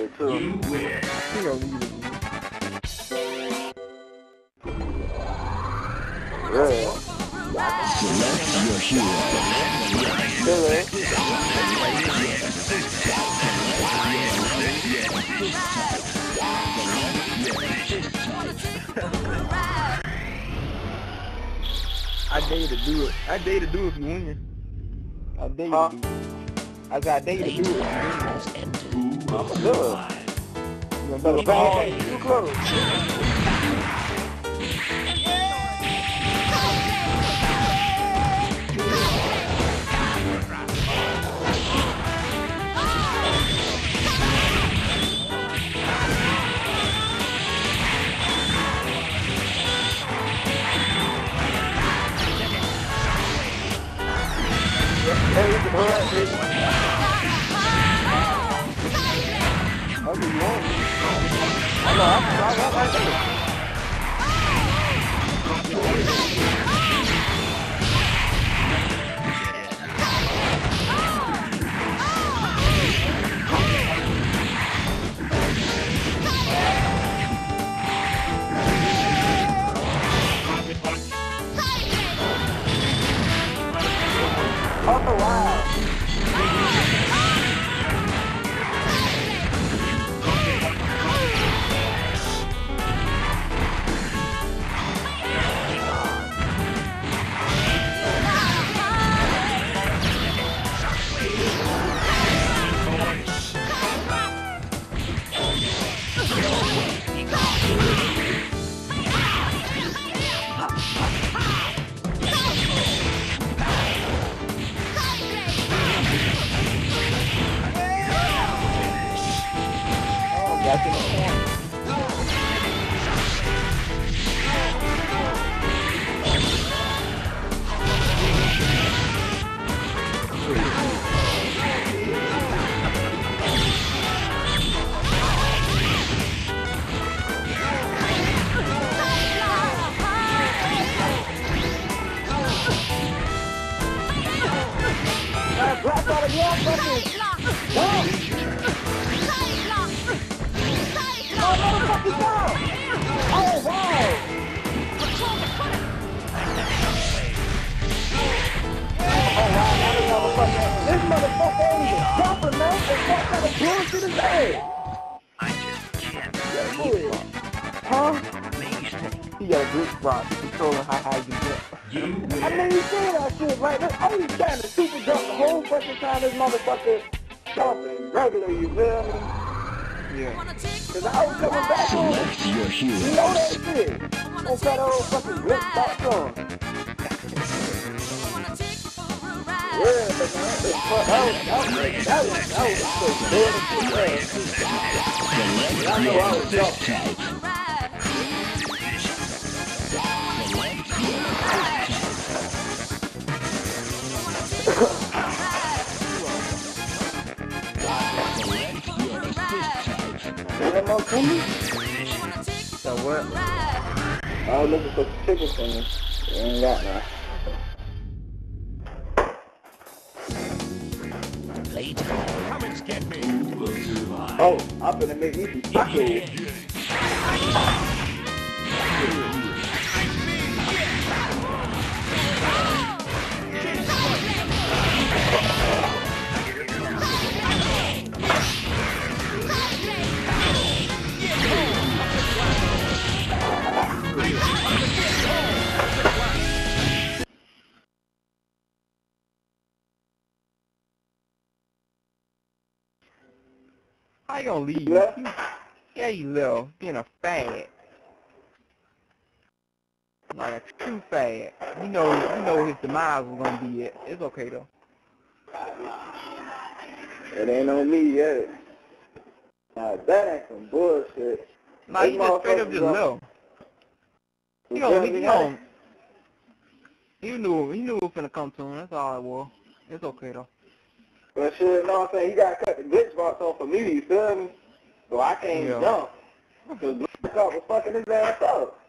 say too. You win. He gonna leave it. Yeah. Select your hero. I dare you to do it. I dare you to do it if you win. I dare you to do it. I said I dare you to do it if you win. I'm gonna do it. You gonna do it? Hey, too close. Hey, you can hurt me. How do you want? I know, I'm right there. Oh, wow. That's in the corner. Black out of your fucking... Oh, motherfucker, down! Oh, wow! Oh, wow, now this motherfucker ain't even jumping, man. What kind of bullshit is that? I just can't believe it. Huh? Amazing. He got a grip spot to control how high you get. You win. I mean, you say that shit, right? I was trying to super jump the whole fucking time this motherfucker jumping regular, you feel me? Yeah. Cause I was coming back home. Select your hero. You know that shit. Don't try the whole fucking grip spot on. Yeah, but man, that was so good and shit, man. I know I was jumping. Ain't no coming? So what? I was looking for chicken fingers. Ain't got none. Later. Come and get me. Oh, I'm gonna make me some tacos. How you gonna leave? Yeah. Yeah, you little, being a fad. Like a true fad. You know his demise was gonna be it. It's okay though. It ain't on me yet. Nah, that ain't some bullshit. Nah, you just straight up just little. He knew it was finna come to him. That's all it was. It's okay though. But shit, you know what I'm saying? He got to cut the glitch box off for me, you feel me? So I can't jump. Because the glitch box was fucking his ass up.